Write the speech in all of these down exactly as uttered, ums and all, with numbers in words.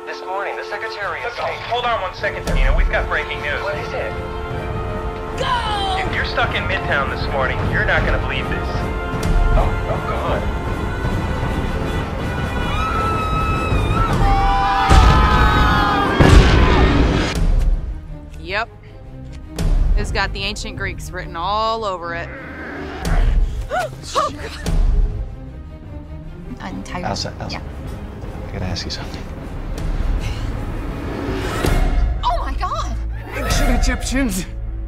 This morning, the Secretary of Look, State... hold on one second, Tina. We've got breaking news. What is it? Go! If you're stuck in Midtown this morning, you're not going to believe this. Oh, oh, God. Yep. It's got the ancient Greeks written all over it. Oh, God. Entire. Elsa, Elsa. Yeah. I gotta ask you something. Oh my God! Ancient Egyptians.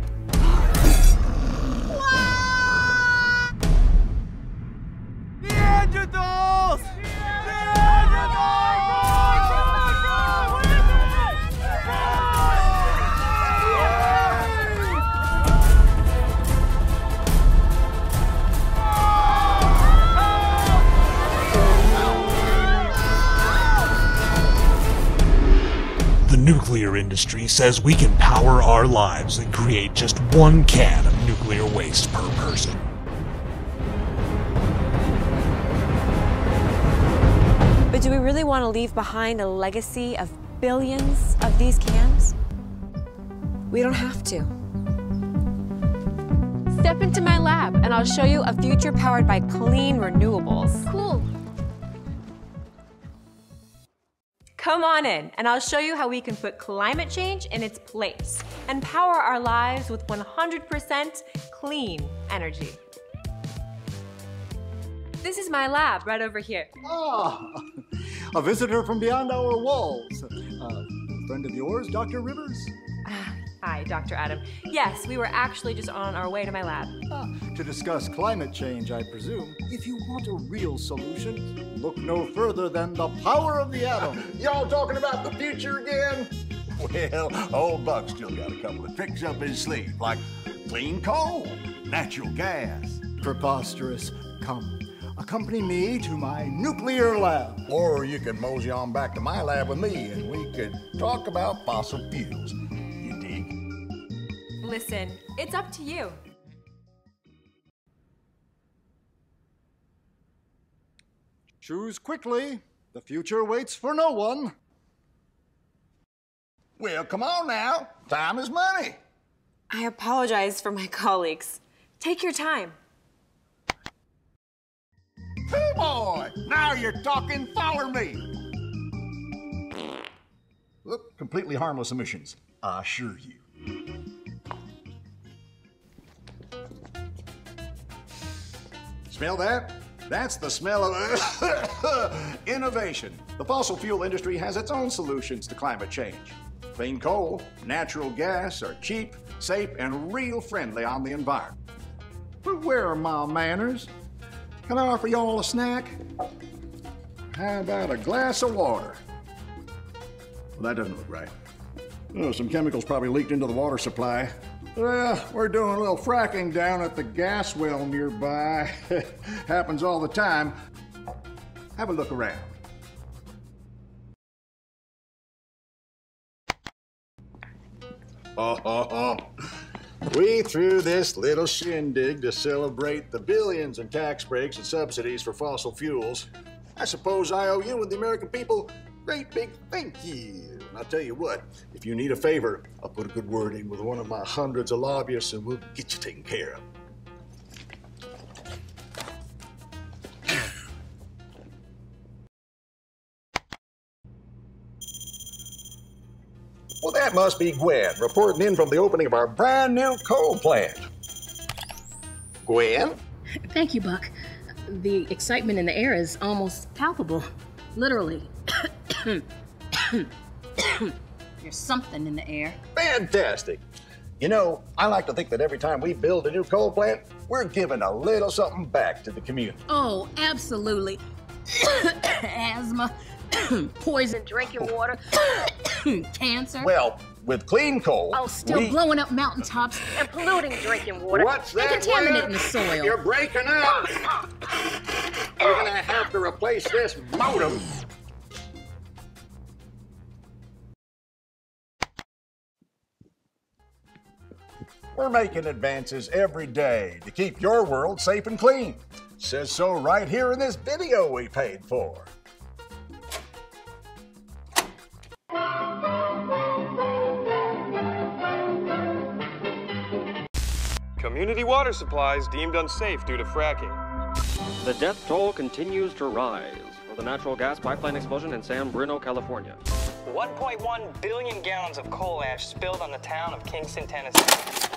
Neanderthals! The nuclear industry says we can power our lives and create just one can of nuclear waste per person. But do we really want to leave behind a legacy of billions of these cans? We don't have to. Step into my lab and I'll show you a future powered by clean renewables. Cool. Come on in, and I'll show you how we can put climate change in its place and power our lives with one hundred percent clean energy. This is my lab right over here. Ah, a visitor from beyond our walls. Uh, friend of yours, Doctor Rivers? Hi, Doctor Adam. Yes, we were actually just on our way to my lab. Ah, to discuss climate change, I presume. If you want a real solution, look no further than the power of the atom. Y'all talking about the future again? Well, old Buck's still got a couple of tricks up his sleeve, like clean coal, natural gas. Preposterous. Come, accompany me to my nuclear lab. Or you can mosey on back to my lab with me and we could talk about fossil fuels. You dig? Listen, it's up to you. Choose quickly. The future waits for no one. Well, come on now. Time is money. I apologize for my colleagues. Take your time. Hey, boy, now you're talking. Follow me. Look, completely harmless emissions, I assure you. Smell that? That's the smell of innovation. The fossil fuel industry has its own solutions to climate change. Clean coal, natural gas are cheap, safe, and real friendly on the environment. But where are my manners? Can I offer y'all a snack? How about a glass of water? Well, that doesn't look right. Oh, some chemicals probably leaked into the water supply. Well, we're doing a little fracking down at the gas well nearby. Happens all the time. Have a look around. Oh, oh, oh. We threw this little shindig to celebrate the billions in tax breaks and subsidies for fossil fuels. I suppose I owe you and the American people a great big thank you. And I'll tell you what, if you need a favor, I'll put a good word in with one of my hundreds of lobbyists and we'll get you taken care of. Well, that must be Gwen, reporting in from the opening of our brand new coal plant. Gwen? Thank you, Buck. The excitement in the air is almost palpable. Literally. There's something in the air. Fantastic. You know, I like to think that every time we build a new coal plant, we're giving a little something back to the community. Oh, absolutely. Asthma, poison drinking water, cancer. Well, with clean coal, Oh, still we... blowing up mountaintops and polluting drinking water. What's and that? contaminating the soil. You're breaking up. We're gonna have to replace this modem. We're making advances every day to keep your world safe and clean. Says so right here in this video we paid for. Community water supplies deemed unsafe due to fracking. The death toll continues to rise for the natural gas pipeline explosion in San Bruno, California. one point one billion gallons of coal ash spilled on the town of Kingston, Tennessee.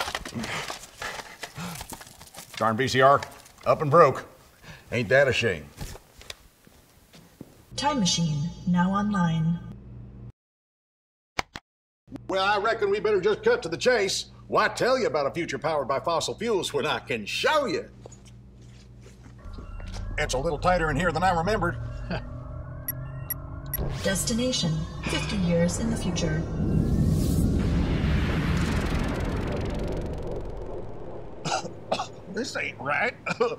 Darn V C R, up and broke. Ain't that a shame? Time Machine, now online. Well, I reckon we better just cut to the chase. Why tell you about a future powered by fossil fuels when I can show you? It's a little tighter in here than I remembered. Destination, fifty years in the future. This ain't right.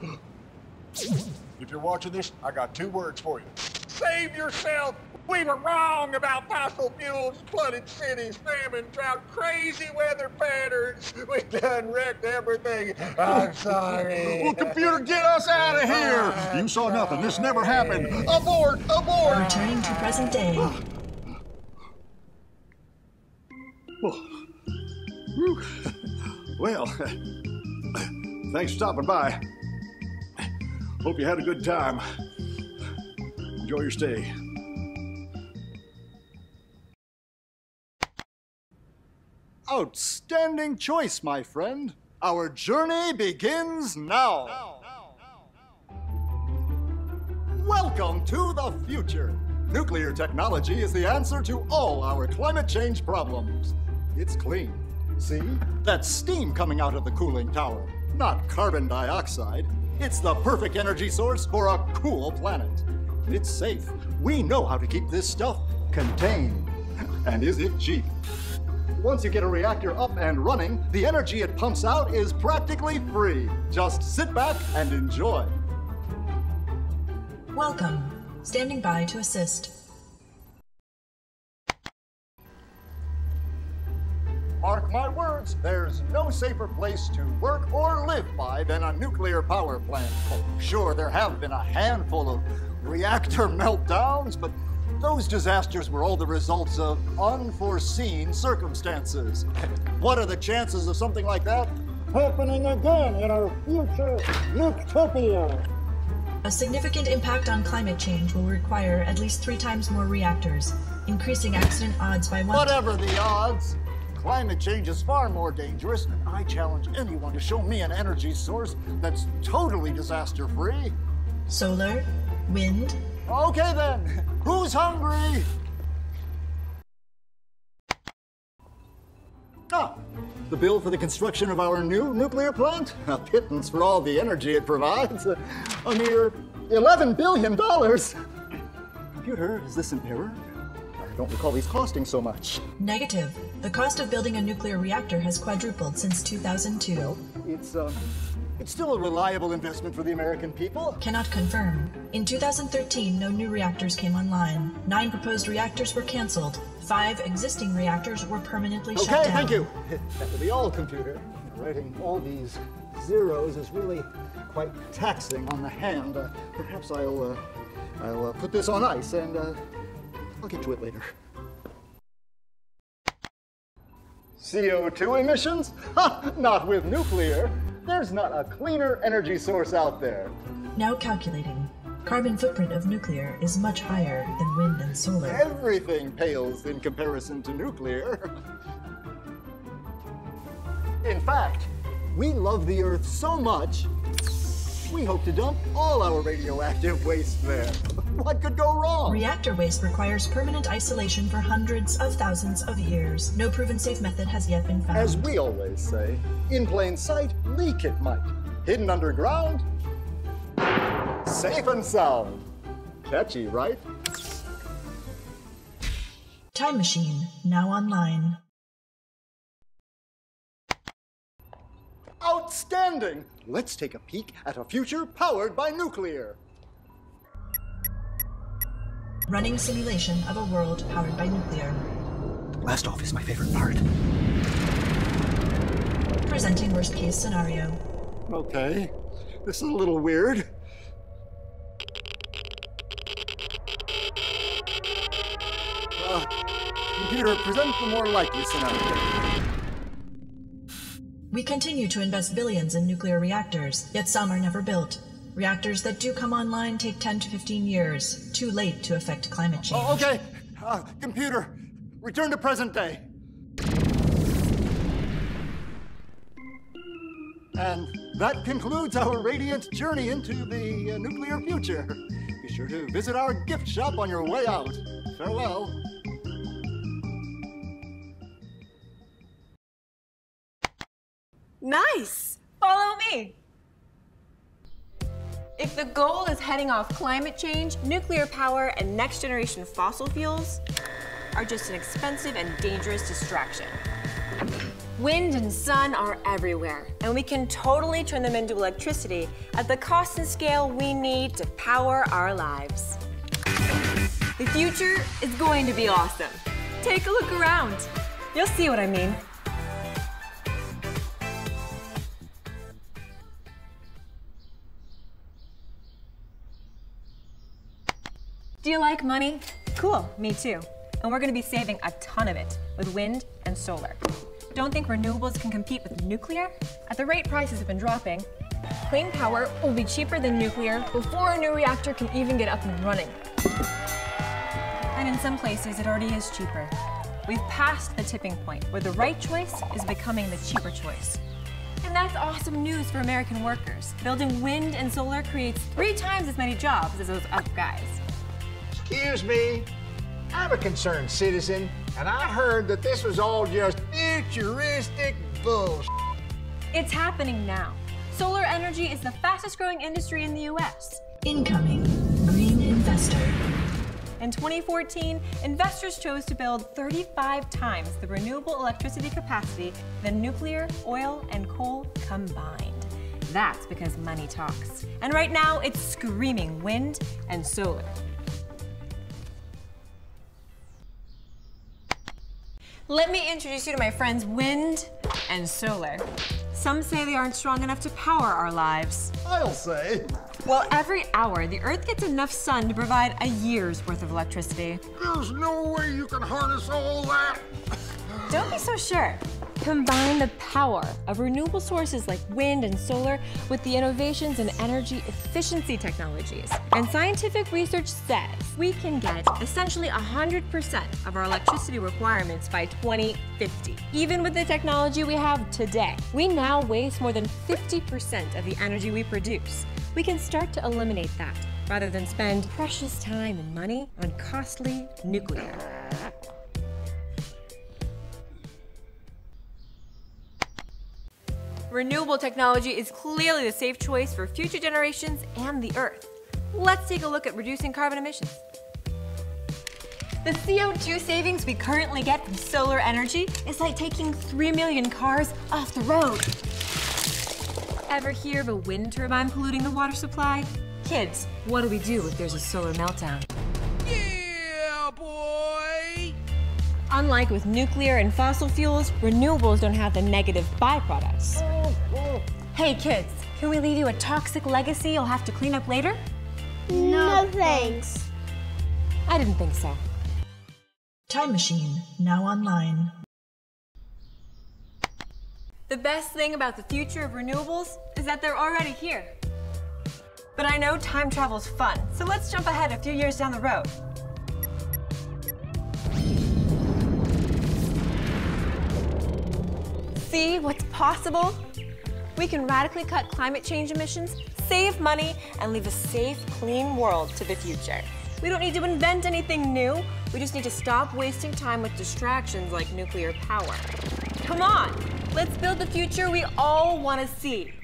If you're watching this, I got two words for you. Save yourself! We were wrong about fossil fuels, flooded cities, famine, drought, crazy weather patterns. We done wrecked everything. I'm sorry. Well, computer, get us out of here! You saw nothing. This never happened. Abort! Abort! Returning to present day. Well, thanks for stopping by. Hope you had a good time. Enjoy your stay. Outstanding choice, my friend. Our journey begins now. Welcome to the future. Nuclear technology is the answer to all our climate change problems. It's clean. See? That's steam coming out of the cooling tower, not carbon dioxide. It's the perfect energy source for a cool planet. It's safe. We know how to keep this stuff contained. And is it cheap? Once you get a reactor up and running, the energy it pumps out is practically free. Just sit back and enjoy. Welcome. Standing by to assist. Mark my words, there's no safer place to work or live by than a nuclear power plant. Sure, there have been a handful of reactor meltdowns, but those disasters were all the results of unforeseen circumstances. What are the chances of something like that happening again in our future Nuketopia? A significant impact on climate change will require at least three times more reactors, increasing accident odds by one. Whatever the odds, climate change is far more dangerous, and I challenge anyone to show me an energy source that's totally disaster-free. Solar, wind. Okay then, who's hungry? Ah, the bill for the construction of our new nuclear plant? A pittance for all the energy it provides. A mere eleven billion dollars. Computer, is this an error? I don't recall these costing so much. Negative. The cost of building a nuclear reactor has quadrupled since two thousand two. Well, it's, um, it's still a reliable investment for the American people. Cannot confirm. In two thousand thirteen, no new reactors came online. Nine proposed reactors were canceled. Five existing reactors were permanently okay, shut down. Okay, thank you. That will be all, computer. Writing all these zeros is really quite taxing on the hand. Uh, perhaps I'll, uh, I'll uh, put this on ice and uh, I'll get to it later. C O two emissions? Ha! Not with nuclear. There's not a cleaner energy source out there. Now calculating. Carbon footprint of nuclear is much higher than wind and solar. Everything pales in comparison to nuclear. In fact, we love the Earth so much, we hope to dump all our radioactive waste there. What could go wrong? Reactor waste requires permanent isolation for hundreds of thousands of years. No proven safe method has yet been found. As we always say, in plain sight, leak it might. Hidden underground, safe and sound. Catchy, right? Time Machine, now online. Outstanding! Let's take a peek at a future powered by nuclear. Running simulation of a world powered by nuclear. Blast off is my favorite part. Presenting worst case scenario. Okay, this is a little weird. Uh, computer, present the more likely scenario. We continue to invest billions in nuclear reactors, yet some are never built. Reactors that do come online take ten to fifteen years, too late to affect climate change. Oh, okay. Uh, computer, return to present day. And that concludes our radiant journey into the uh, nuclear future. Be sure to visit our gift shop on your way out. Farewell. Nice! Follow me! If the goal is heading off climate change, nuclear power and next-generation fossil fuels are just an expensive and dangerous distraction. Wind and sun are everywhere, and we can totally turn them into electricity at the cost and scale we need to power our lives. The future is going to be awesome. Take a look around. You'll see what I mean. Do you like money? Cool, me too. And we're gonna be saving a ton of it with wind and solar. Don't think renewables can compete with nuclear? At the rate prices have been dropping, clean power will be cheaper than nuclear before a new reactor can even get up and running. And in some places, it already is cheaper. We've passed the tipping point where the right choice is becoming the cheaper choice. And that's awesome news for American workers. Building wind and solar creates three times as many jobs as those other guys. Excuse me, I'm a concerned citizen, and I heard that this was all just futuristic bullshit. It's happening now. Solar energy is the fastest growing industry in the U S. Incoming green investor. In twenty fourteen, investors chose to build thirty-five times the renewable electricity capacity than nuclear, oil, and coal combined. That's because money talks. And right now, it's screaming wind and solar. Let me introduce you to my friends wind and solar. Some say they aren't strong enough to power our lives. I'll say. Well, every hour, the Earth gets enough sun to provide a year's worth of electricity. There's no way you can harness all that. Don't be so sure. Combine the power of renewable sources like wind and solar with the innovations in energy efficiency technologies. And scientific research says we can get essentially one hundred percent of our electricity requirements by twenty fifty. Even with the technology we have today, we now waste more than fifty percent of the energy we produce. We can start to eliminate that rather than spend precious time and money on costly nuclear. Renewable technology is clearly the safe choice for future generations and the Earth. Let's take a look at reducing carbon emissions. The C O two savings we currently get from solar energy is like taking three million cars off the road. Ever hear of a wind turbine polluting the water supply? Kids, what do we do if there's a solar meltdown? Yeah, boy! Unlike with nuclear and fossil fuels, renewables don't have the negative byproducts. Hey kids, can we leave you a toxic legacy you'll have to clean up later? No, thanks. I didn't think so. Time Machine, now online. The best thing about the future of renewables is that they're already here. But I know time travel's fun, so let's jump ahead a few years down the road. See what's possible? We can radically cut climate change emissions, save money, and leave a safe, clean world to the future. We don't need to invent anything new. We just need to stop wasting time with distractions like nuclear power. Come on, let's build the future we all want to see.